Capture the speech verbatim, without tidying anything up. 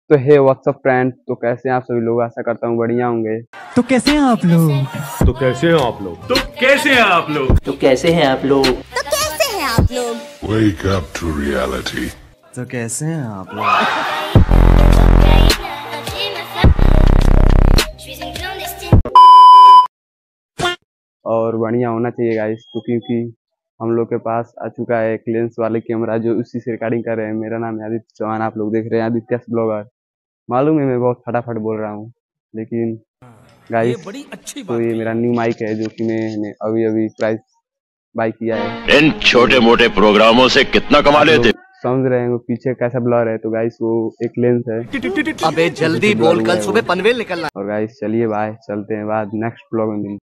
तो हे WhatsApp friend, तो कैसे हैं आप सभी लोग। आशा करता हूँ बढ़िया होंगे। तो कैसे हैं आप लोग तो कैसे हैं आप लोग तो कैसे हैं आप लोग तो कैसे हैं आप लोग तो कैसे हैं आप लोग Wake up to reality. तो कैसे हैं आप लोग और बढ़िया होना चाहिए गाइस, तो क्योंकि हम लोग के पास आ चुका है एक लेंस वाले कैमरा जो उसी से रिकॉर्डिंग कर रहे हैं। मेरा नाम है आदित्य चौहान, आप लोग देख रहे हैं आदित्य ब्लॉगर। मालूम है मैं बहुत फटाफट बोल रहा हूँ, लेकिन गाइस तो ये मेरा न्यू माइक है जो कि मैंने अभी अभी प्राइस बाई किया है। इन छोटे मोटे प्रोग्रामों से कितना कमा लेते? समझ रहे हैं वो पीछे कैसा ब्लर है, तो गाइस वो एक लेंस है। अबे जल्दी बोल, कल सुबह पनवेल निकलना। और गाइस चलिए बाय, चलते हैं बाद नेक्स्ट ब्लॉग में।